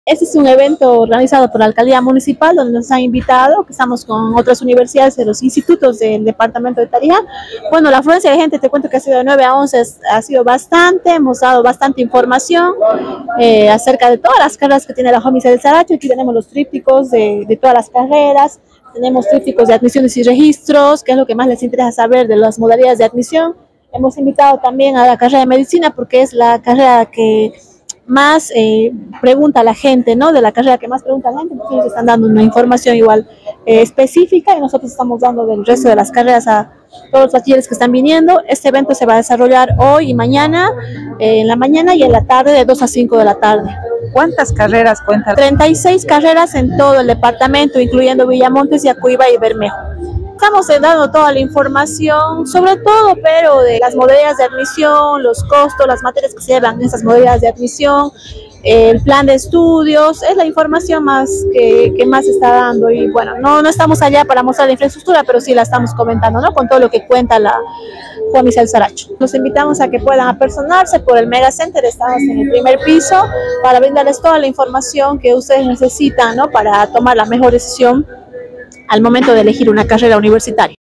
Este es un evento organizado por la Alcaldía Municipal donde nos han invitado, que estamos con otras universidades de los institutos del departamento de Tarija. Bueno, la afluencia de gente, te cuento que ha sido de 9 a 11, ha sido bastante, hemos dado bastante información acerca de todas las carreras que tiene la Juan Misael Saracho. Aquí tenemos los trípticos de todas las carreras, tenemos trípticos de admisiones y registros, que es lo que más les interesa saber de las modalidades de admisión. Hemos invitado también a la carrera de medicina porque es la carrera que más pregunta a la gente, ¿no? De la carrera que más pregunta a la gente, porque ellos están dando una información igual específica y nosotros estamos dando del resto de las carreras a todos los bachilleres que están viniendo. Este evento se va a desarrollar hoy y mañana, en la mañana y en la tarde, de 2 a 5 de la tarde. ¿Cuántas carreras cuentan? 36 carreras en todo el departamento, incluyendo Villamontes, Yacuiba y Bermejo. Estamos dando toda la información, sobre todo, pero de las modalidades de admisión, los costos, las materias que se llevan en esas modalidades de admisión, el plan de estudios, es la información más que más se está dando. Y bueno, no estamos allá para mostrar la infraestructura, pero sí la estamos comentando, ¿no? Con todo lo que cuenta la Juan Misael Saracho. Los invitamos a que puedan apersonarse por el Mega Center, estamos en el primer piso, para brindarles toda la información que ustedes necesitan, ¿no? Para tomar la mejor decisión al momento de elegir una carrera universitaria.